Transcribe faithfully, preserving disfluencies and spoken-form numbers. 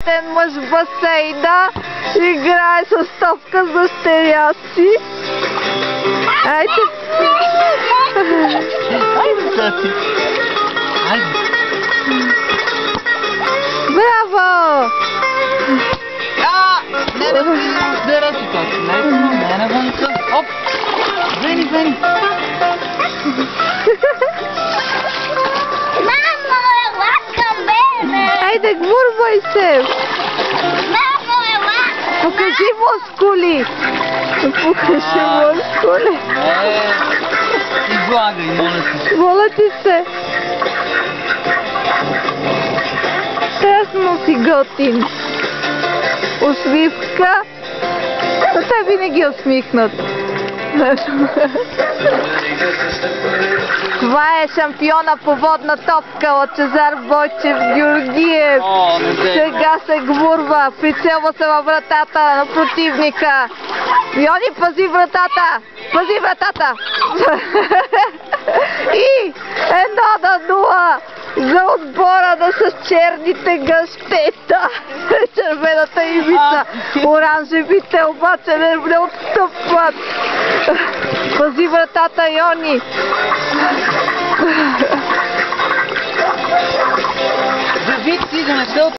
опитен мъж в басейна. Играе с топка с дъщеря си. Айде. Айде, тати. Айде. Браво! А! Не, не, не речи тати. Не, не, не, вънка. Оп! Вени, вени. Мамо, ела към мене! Айде, гмурвай се! Мамо, ела! Покажи мускули! Покажи мускули! Не, излагай, моля ти. Моля ти се! Страшно си готин! Усмивка! Но те винаги усмихнат. Това е шампиона по водна топка Лъчезар Бойчев Георгиев. О, не се. Сега се гмурва, прицелва се във вратата на противника. Йони, пази вратата! Пази вратата! И едно на нула за отбора да с черните гъщета. Червената ивица. Оранжевите обаче не, не отстъпват. Пази вратата, Йони! Завид си да не се